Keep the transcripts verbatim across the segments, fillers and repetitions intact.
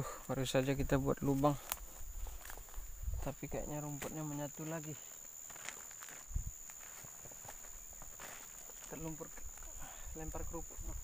bro, baru saja kita buat lubang, tapi kayaknya rumputnya menyatu lagi. Terlumpur, lempar kerupuk bro.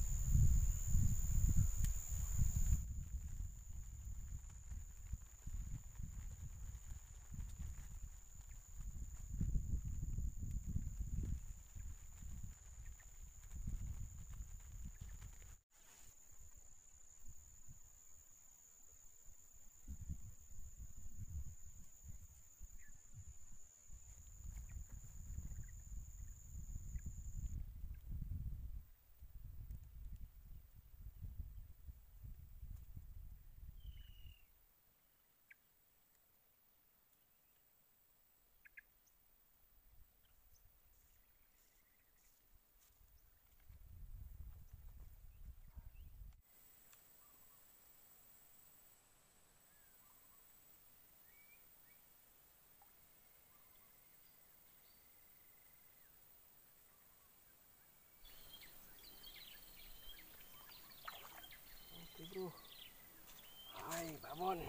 Oke bro, hai babon,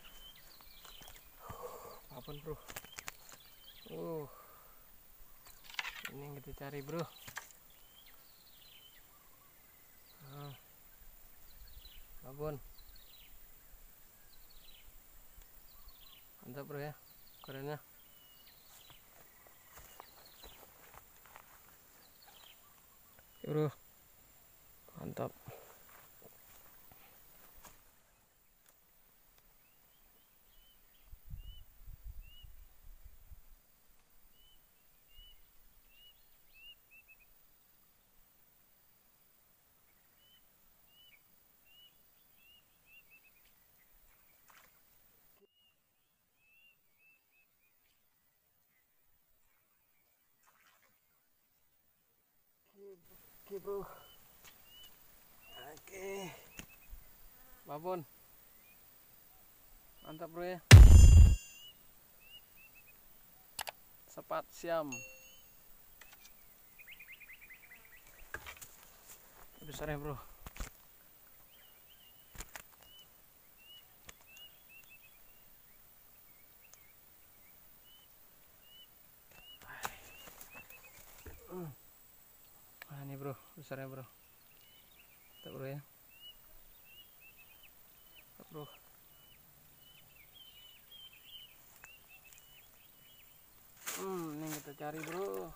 babon bro. Uh, ini yang kita cari bro. Nah, babon, mantap bro ya, ukurannya. Oke bro, mantap. Oke bro, oke babon, mantap bro ya. Sepat siam besar ya bro. Nah ini bro, besarnya bro. Mantap bro ya. Mantap bro. Hmm, ini kita cari bro.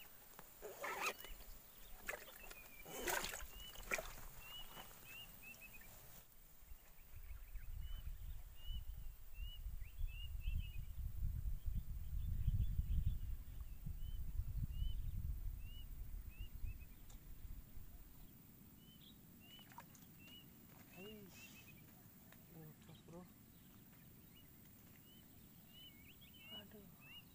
Lepas bro. Aduh.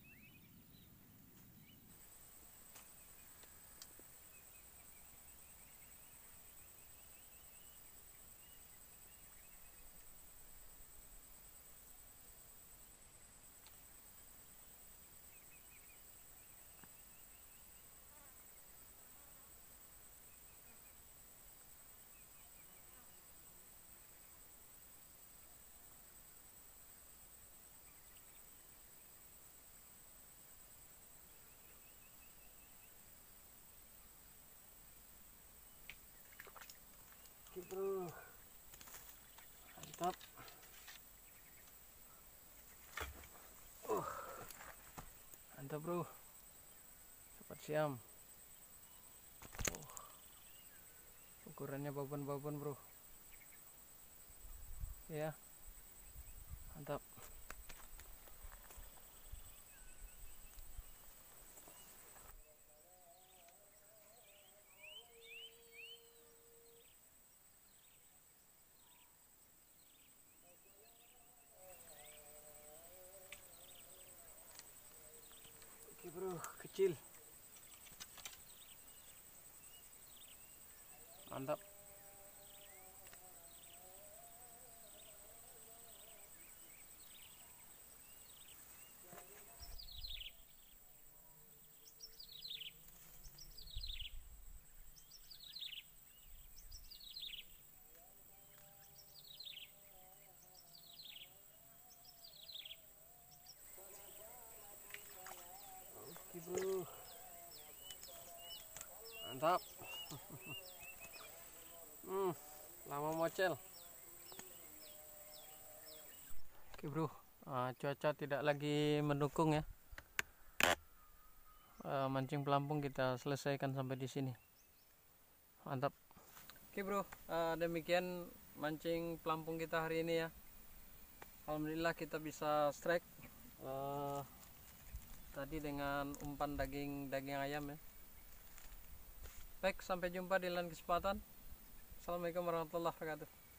Oke bro, mantap. Uh, mantap bro, cepat siam. Uh, ukurannya babon-babon bro. Ya, mantap. Oke bro, kecil. Mantap. Mantap. hmm, lama mocel. Oke bro, uh, cuaca tidak lagi mendukung ya. Uh, mancing pelampung kita selesaikan sampai di sini. Mantap. Oke bro, uh, demikian mancing pelampung kita hari ini ya. Alhamdulillah kita bisa strike uh, tadi dengan umpan daging daging ayam ya. Baik, sampai jumpa di lain kesempatan. Assalamualaikum warahmatullahi wabarakatuh.